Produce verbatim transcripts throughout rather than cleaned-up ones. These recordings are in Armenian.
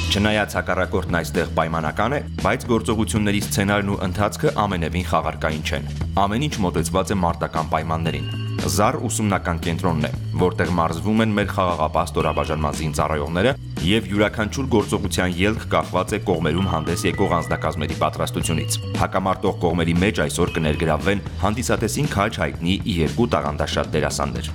Չնայած հակառակորդն այստեղ պայմանական է, բայց գործողությունների սցենարն ու ընթացքը ամենևին խաղարկային չեն։ Ամեն ինչ մոտեցված է մարտական պայմաններին։ Զար ուսումնական կենտրոնն է, որտեղ մարզվում են մեր խաղաղապահ ստորաբաժանման զինծառայողները եւ յուրաքանչյուր գործողության ելք կախված է կողմերում հանդես եկող անձնակազմերի պատրաստությունից։ Հակամարտող կողմերի մեջ այսօր կներգրավվեն հանդիսատեսին քաջ հայտնի երկու տաղանդաշատ դերասաններ։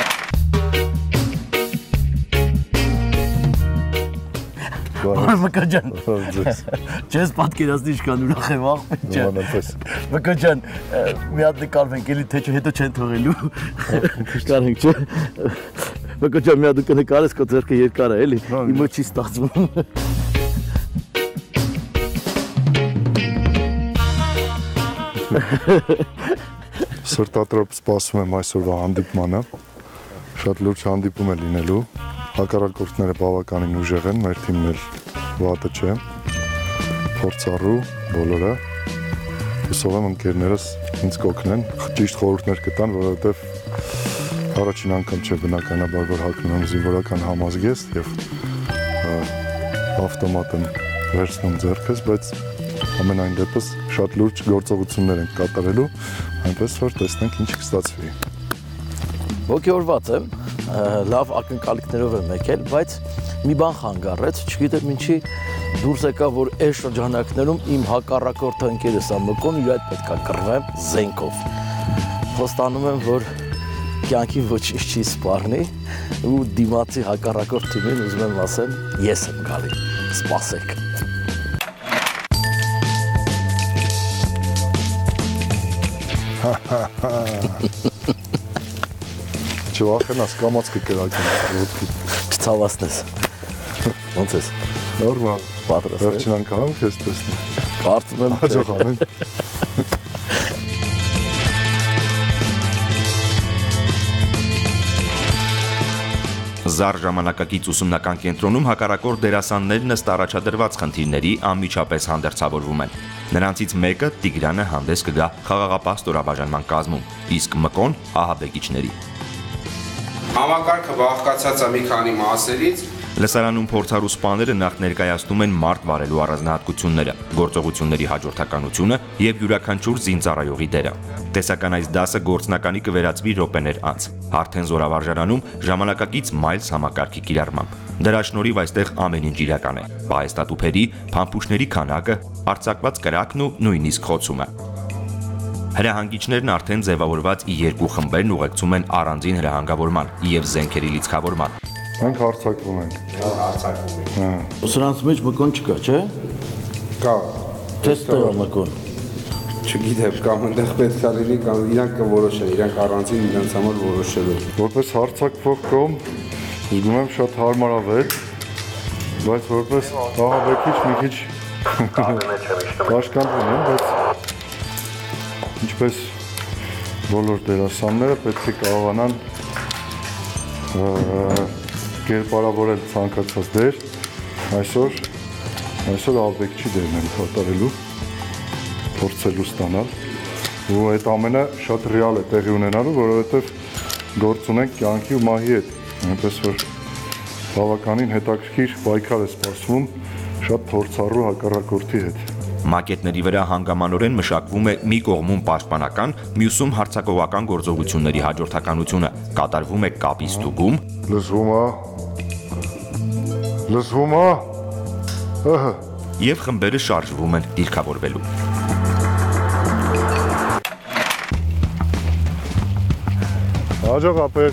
Մկաջան, չես պատկերացնի ինչքան ուրախ եմ աղբեջան, Մկաջան, մի հատ նկարվենք էլի, թե չէ հետո չեն թողելու, կարենք չէ, Մկաջան մի հատ դուք նկարես կո ձերքը երկար է էլի, իմը չի ստացվում։ Սրտատրոպ սպասում եմ այսօրվա հանդիպմանը, շատ լուրջ հանդիպում է լինելու, հակառակորդները բավականին ուժեղ են, մեր թիմն էլ վատը չէ, փորձառու բոլորը, հուսով եմ ընկերներս ինձ կօգնեն, ճիշտ խորհուրդներ կտան, որովհետև առաջին անգամ չէ բնականաբար, որ հագնում եմ զինվորական համազգեստ և ավտոմատ եմ վերցնում ձեռքս, բայց ամենայն դեպս շատ լուրջ գործողություններ ենք կատարելու, այնպես որ տեսնենք ինչ կստացվի։ Ոգևորված եմ, լավ ակնկալիքներով եմ եկել, բայց մի բան խանգարեց, չգիտեմ ինչի դուրս եկա, որ այս շրջանակներում իմ հակառակորդը ընկերս Մկոն իր այդ պետք է կռվեմ զենքով։ Խոստանում եմ, որ կյանքի ոչինչ չի սպառնի ու դիմացի հակառակորդ թիմին ուզում եմ ասեմ, ես եմ գալի, սպասեք։ Չվախենաս, կամաց կկրակեմ ոտքիդ։ Չցավացնես։ Ոնց ես։ Նորմալ։ Պատրաստ ես։ Վերջին անգամ քեզ տեսնում։ Կարծում եմ հաջող անեն։ Զար ժամանակակից ուսումնական կենտրոնում հակառակորդ դերասաններն ըստ առաջադրված խնդիրների անմիջապես հանդերձավորվում են։ Նրանցից մեկը Տիգրանը հանդես կգա խաղաղապահ ստորաբաժանման կազմում, իսկ Մկոն ահաբեկիչների։ Համակարգը բաղկացած է մի քանի մասերից։ Լսարանում փորձառու սպաները նախ ներկայացնում են մարդ վարելու առանձնահատկությունները, գործողությունների հաջորդականությունը եւ յուրաքանչյուր զինծառայողի դերը։ Տեսական այս դասը գործնականի կվերածվի րոպեներ անց, արդեն զորավարժարանում ժամանակակից մայլս համակարգի կիրառմամբ։ Դրա շնորհիվ այստեղ ամեն ինչ իրական է՝ պահեստատուփերի, փամփուշտների քանակը, արձակված կրակն ու նույնիսկ խոցումը։ Հրահանգիչներն արդեն ձևավորված ի երկու խմբերն ուղեկցում են առանձին հրահանգավորման եւ զենքերի լիցքավորման։ Մենք հարցակվում ենք։ Հարցակվում ենք։ Սրանց մեջ Մկոն չկա, չէ։ Կա։ Տես տղա Մկոն։ Չգիտեմ, կամ այնտեղ պետք է լինի, կամ իրանք կորոշեն, իրանք առանձին իրենց համար որոշելու։ Որպես հարցակվող կողմ զգում եմ շատ հարմարավետ, բայց որպես ահաբեկիչ մի քիչ կաշկանդվում եմ, բայց ինչպես բոլոր դերասանները պետք է կարողանան կերպարավորել ցանկացած դեր, այսօր այսօր ահաբեկչի դերն եմ կատարելու, փորձելու ստանալ, ու այդ ամենը շատ ռեալ է տեղի ունենալու, որովհետև գործ ունենք կյանքի ու մահի հետ, այնպես որ բավականին հետաքրքիր պայքար է սպասվում շատ փորձառու հակառակորդի հետ։ Մակետների վրա հանգամանորեն մշակվում է մի կողմում պաշտպանական, մյուսում հարձակողական գործողությունների հաջորդականությունը, կատարվում է կապի ստուգում, լսվում է, լսվում է, ըհը, եւ խմբերը շարժվում են դիրքավորվելու։ Հաջող ապեր,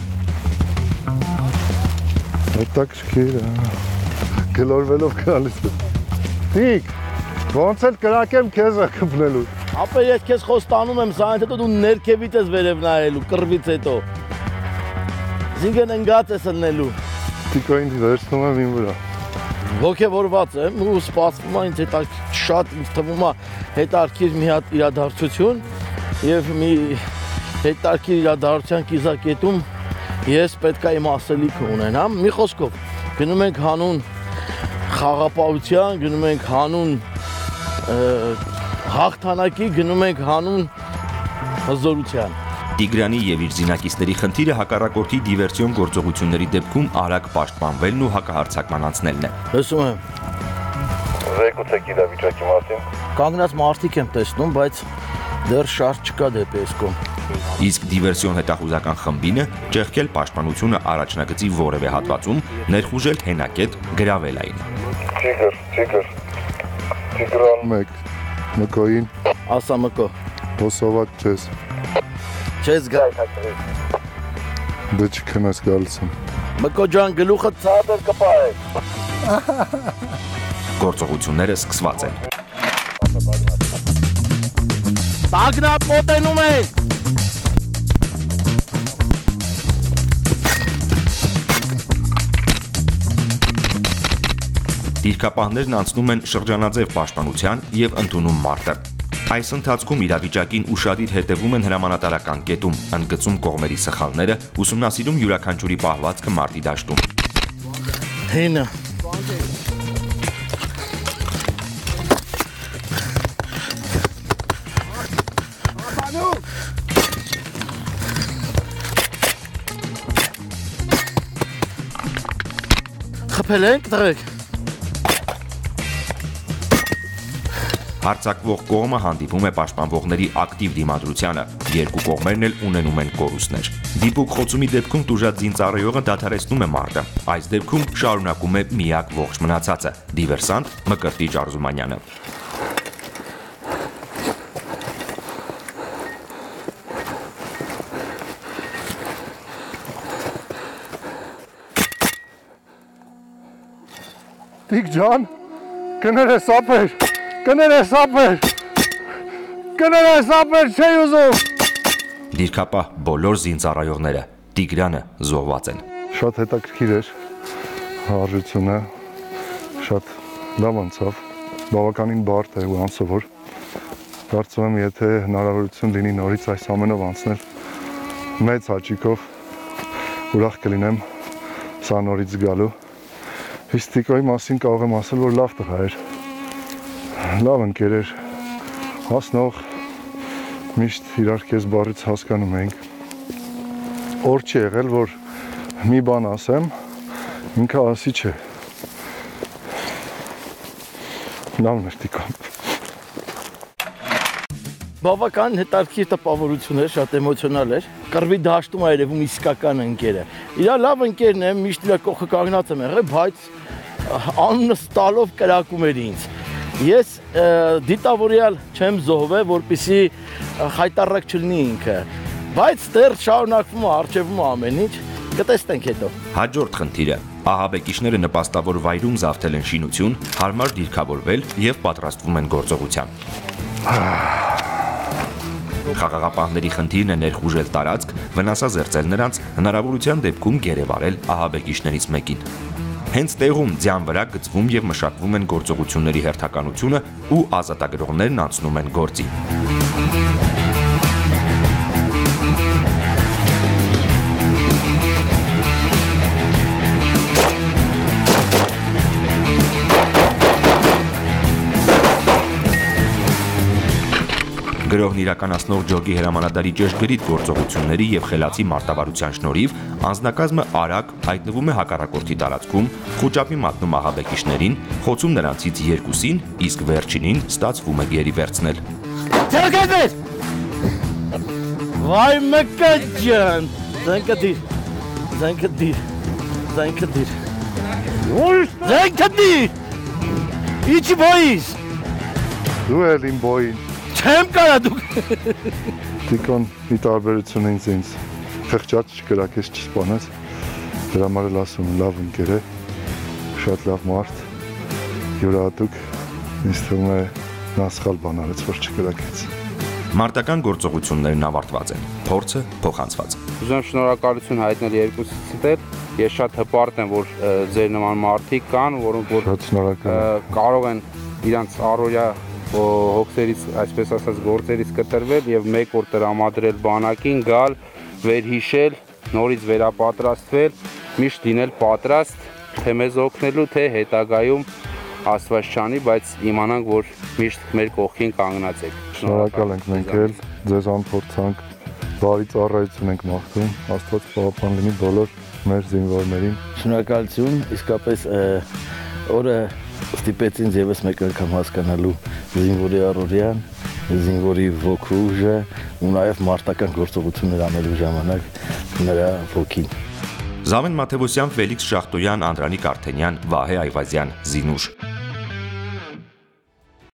հետաքրքիր է, գլորվելով գալիս է, տիկ, ոնց էլ կրակեմ քեզ է կպնելու։ Ապա ես քեզ խոստանում եմ, սա հետո դու ներքևից ես վերև նայելու, կռվից հետո։ Զինգեն ընկած ես ըլնելու։ Տիկոին վերցնում եմ իմ վրա։ Ոգևորված եմ ու սպասվում է ինձ հետ շատ ինձ թվում է հետարքիր մի հատ իրադարձություն եւ մի հետարքիր իրադարձության կիզակետում ես պետք է իմ ասելիքը ունենամ։ Մի խոսքով գնում ենք հանուն խաղապահության, գնում ենք հանուն հաղթանակի, գնում ենք հանուն հզորության։ Տիգրանի եւ իր զինակիցների խնդիրը հակառակորդի դիվերսիոն գործողությունների դեպքում արագ պաշտպանվելն ու հակահարձակման անցնելն է։ Լսում եմ, Զեկուցեք իրավիճակի մասին։ Կանգնած մարդիկ եմ տեսնում, բայց դեռ շարժ չկա դեպի այս կողմ։ Իսկ դիվերսիոն հետախուզական խմբինը ճեղքել պաշտպանությունը առաջնագծի որևէ հատվածում, ներխուժել հենակետ, գրավել այն։ Տիգր, տիգր, տիգրան մեկ, մկոին, Ասա մկո, հոսավակ չես, չես գա։ դե չքնես գալիս եմ։ Մկո ջան, գլուխը ցածր կպահեք։ Գործողությունները սկսված են։ Տագնապ մոտենում ենք։ Դիրքապահներն անցնում են շրջանաձև պաշտպանության եւ ընդունում մարտը։ Այս ընթացքում իրավիճակին ուշադիր հետևում են հրամանատարական կետում, ընդգծում կողմերի սխալները, ուսումնասիրում յուրաքանչյուրի պահվածքը մարտի դաշտում։ Հինը։ Խփել ենք դրեք։ Հարձակվող կողմը հանդիպում է պաշտպանվողների ակտիվ դիմադրությանը, երկու կողմերն էլ ունենում են կորուստներ։ Դիպուկ խոցումի դեպքում տուժած զինծառայողը դադարեցնում է մարտը։ Այս դեպքում շարունակում է միակ ողջ մնացածը՝ դիվերսանտ Մկրտիչ Արզումանյանը։ Տիկ ջան, կներես ապեր, կներես ապեր, կներես ապեր, չի ուզում։ Դիրքապահ բոլոր զինծառայողները Տիգրանը զոհված են։ Շատ հետաքրքիր էր հարժությունը, շատ լավ անցավ, բավականին բարդ է ու անսովոր։ Կարծում եմ, եթե հնարավորություն լինի նորից այս ամենով անցնել, մեծ հաճիկով ուրախ կլինեմ սա նորից գալու։ Իսկ Տիկոյի մասին կարող եմ ասել, որ լավ տղա էր, լավ ընկեր էր, հասնող, միշտ իրար քեզ բառից հասկանում ենք։ Օր չի եղել, որ մի բան ասեմ, ինքը ասի չէ։ Լավն էր Տիկոն։ Բավական հետաքրքիր տպավորություն էր, շատ էմոցիոնալ էր։ Կռվի դաշտում այրևում իսկական ընկերը։ Իրա լավ ընկերն է, միշտ իր կողքը կանգնած եմ եղել, բայց անունը ստալով կրակում էր ինձ։ Ես դիտավորյալ չեմ զոհվել, որպեսզի խայտառակ չլինի ինքը, բայց դեռ շարունակվում է, առջևում է ամեն ինչ, կտեսնենք հետո։ Հաջորդ խնդիրը՝ ահաբեկիչները նպաստավոր վայրում զավթել են շինություն, հարմար դիրքավորվել եւ պատրաստվում են գործողության։ Խաղաղապահների խնդիրն է ներխուժել տարածք, վնասազերծել նրանց, հնարավորության դեպքում գերեվարել ահաբեկիչներից մեկին։ Հենց տեղում ձյան վրա գծվում եւ մշակվում են գործողությունների հերթականությունը ու ազատագրողներն անցնում են գործի։ Գրողն իրականացնող ջոգի հրամանատարի ճշգրիտ գործողությունների եւ խելացի մարտավարության շնորհիվ անձնակազմը արագ հայտնվում է հակառակորդի տարածքում, խոճապի մատնում ահաբեկիչներին, խոցում նրանցից երկուսին, իսկ վերջինին ստացվում է գերի վերցնել։ Ցերկեդես։ Վայ մկա ջան, զանգադիր, զանգադիր, զանգադիր։ Ո՞ր զանգադիր։ Իչի բոյիս։ Դու էլ իմ բոյին։ Չեմ կարա դուք։ Տիկոն մի տարբերություն ինձ ինձ խղճած չկրակես չսպանես, դրա համար էլ ասում լավ ընկեր է, շատ լավ մարդ, յուրահատուկ, ինձ թվում է նա սխալ բան արեց, որ չկրակեց։ Մարտական գործողություններն ավարտված են, փորձը փոխանցված։ Ուզում եմ շնորհակալություն հայտնել երկուսիցդ էլ, ես շատ հպարտ եմ, որ ձեր նման մարդիկ կան, որոնք որ Շատ շնորհակալ կարող են իրանց առօրյա հոգսերից, այսպես ասած, գործերից կտրվել եւ մեկ օր տրամադրել բանակին, գալ, վերհիշել, նորից վերապատրաստվել, միշտ լինել պատրաստ, թե մեզ օգնելու, թե հետագայում Աստված չանի, բայց իմանանք, որ միշտ մեր կողքին կանգնած եք։ Շնորհակալ ենք մենք էլ, ձեզ անփորձանք, բարի ծառայություն ենք մաղթում, Աստված պահապան լինի բոլոր մեր զինվորներին։ Շնորհակալություն, իսկապես օրը ստիպեց ինձ եւս մեկ անգամ հասկանալու զինվորի առօրյան, զինվորի ոգու ուժը ու նաեւ մարտական գործողություններ անելու ժամանակ նրա ոգին։ Զամեն Մաթևոսյան, Ֆելիքս Շախտոյան, Անդրանիկ Արթենյան, Վահե Այվազյան, Զինուշ։